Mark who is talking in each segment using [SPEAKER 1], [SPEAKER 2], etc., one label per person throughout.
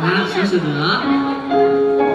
[SPEAKER 1] 好，小舍得。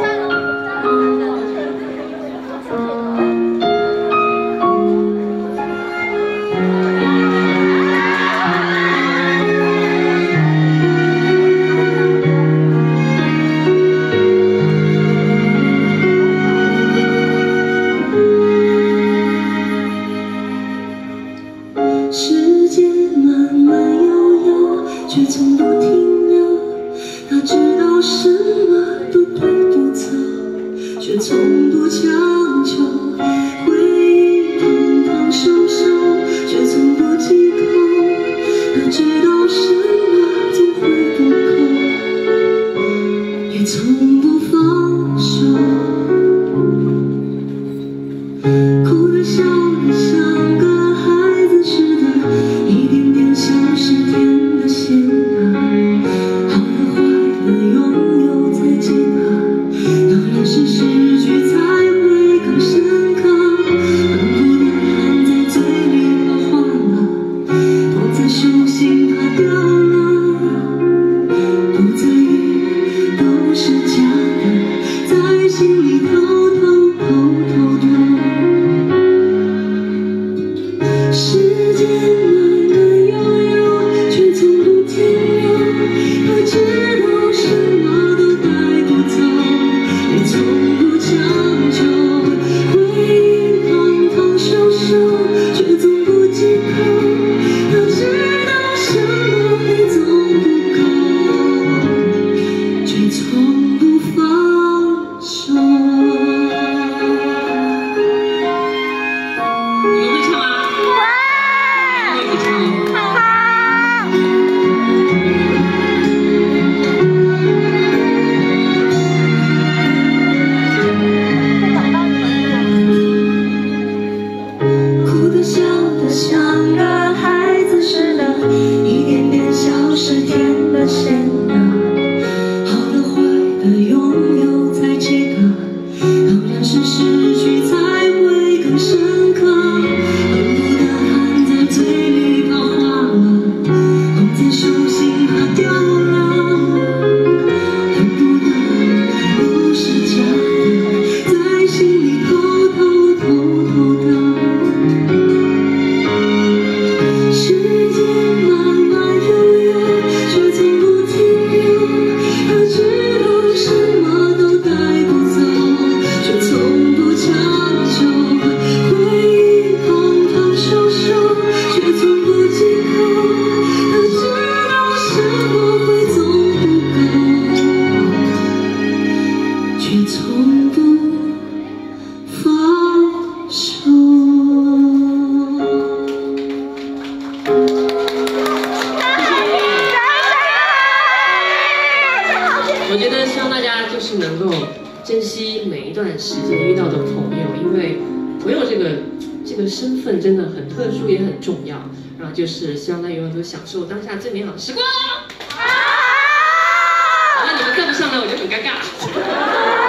[SPEAKER 2] 时间慢慢悠悠，却从不停留。他知道什么都带不走，却从不强求。回忆碰碰收收，却从不忌口。他知道什么总会不够，也从不放手。哭的笑的像个。 一点点小事，甜的咸的，好的坏的，拥有才记得。当然是失去才会更深刻。恨不得含在嘴里怕化了，捧在手心怕掉了。不在意都是假的，在心里偷偷的。时间。 像个孩子似的，一点点小事，甜的咸的，好的坏的，拥有才记得。当然是失去才会更深刻，恨不得含在嘴里怕化了，捧在手心怕掉了。恨不得不是假的，在心里偷偷的。 却从不放手。
[SPEAKER 1] 我觉得希望大家就是能够珍惜每一段时间遇到的朋友，因为朋友这个身份真的很特殊，也很重要。然后就是希望大家永远都享受当下最美好的时光。那你们跟不上来，我就很尴尬。